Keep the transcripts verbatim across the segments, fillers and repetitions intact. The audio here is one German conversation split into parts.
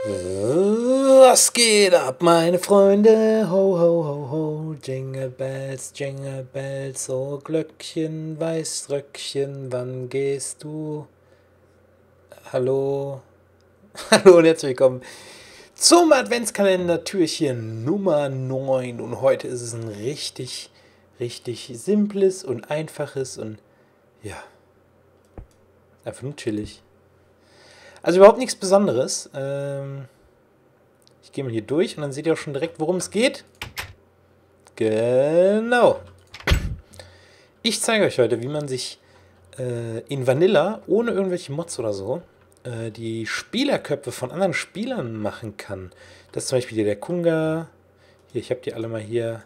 Was geht ab, meine Freunde? Ho, ho, ho, ho. Jingle Bells, Jingle Bells, oh Glöckchen, Weißröckchen, wann gehst du? Hallo? Hallo und herzlich willkommen zum Adventskalender-Türchen Nummer neun. Und heute ist es ein richtig, richtig simples und einfaches und ja, einfach nur chillig. Also überhaupt nichts Besonderes. Ähm, ich gehe mal hier durch und dann seht ihr auch schon direkt, worum es geht. Genau. Ich zeige euch heute, wie man sich äh, in Vanilla, ohne irgendwelche Mods oder so, äh, die Spielerköpfe von anderen Spielern machen kann. Das ist zum Beispiel hier der Kunga. Hier, ich habe die alle mal hier.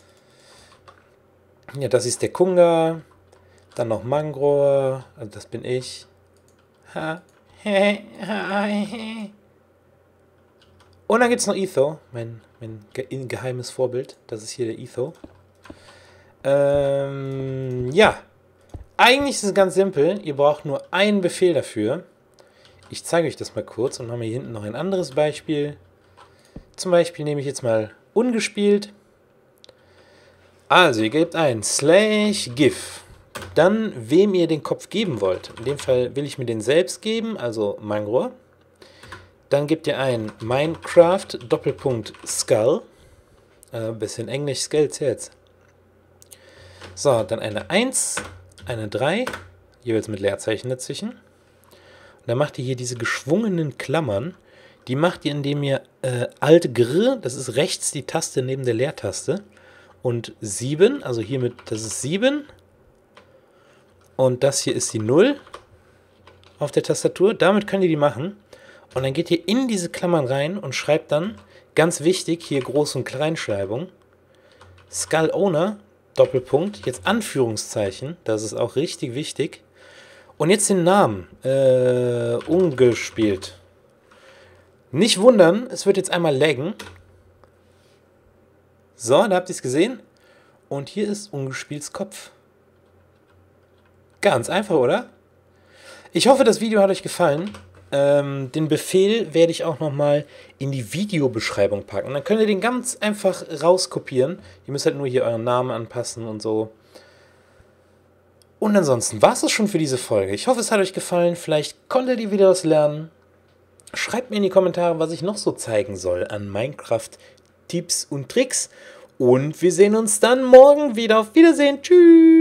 Ja, das ist der Kunga. Dann noch Mangror. Also das bin ich. Ha. Und dann gibt es noch Etho, mein, mein ge geheimes Vorbild. Das ist hier der Etho. Ähm, ja. Eigentlich ist es ganz simpel. Ihr braucht nur einen Befehl dafür. Ich zeige euch das mal kurz und mache mir hier hinten noch ein anderes Beispiel. Zum Beispiel nehme ich jetzt mal ungespielt. Also, ihr gebt ein slash gif. Dann, wem ihr den Kopf geben wollt. In dem Fall will ich mir den selbst geben, also Mangror. Dann gebt ihr ein Minecraft Doppelpunkt Skull. Äh, bisschen Englisch Skells jetzt. So, dann eine eins, eine drei, jeweils mit Leerzeichen dazwischen. Und dann macht ihr hier diese geschwungenen Klammern. Die macht ihr, indem ihr äh, Alt Gr, das ist rechts die Taste neben der Leertaste. Und sieben, also hiermit, das ist sieben. Und das hier ist die null auf der Tastatur. Damit könnt ihr die machen. Und dann geht ihr in diese Klammern rein und schreibt dann, ganz wichtig, hier Groß- und Kleinschreibung, Skull Owner, Doppelpunkt, jetzt Anführungszeichen, das ist auch richtig wichtig. Und jetzt den Namen, äh, ungespielt. Nicht wundern, es wird jetzt einmal laggen. So, da habt ihr es gesehen. Und hier ist ungespielts Kopf. Ganz einfach, oder? Ich hoffe, das Video hat euch gefallen. Ähm, den Befehl werde ich auch nochmal in die Videobeschreibung packen. Dann könnt ihr den ganz einfach rauskopieren. Ihr müsst halt nur hier euren Namen anpassen und so. Und ansonsten war es das schon für diese Folge. Ich hoffe, es hat euch gefallen. Vielleicht konntet ihr wieder was lernen. Schreibt mir in die Kommentare, was ich noch so zeigen soll an Minecraft-Tipps und Tricks. Und wir sehen uns dann morgen wieder. Auf Wiedersehen. Tschüss.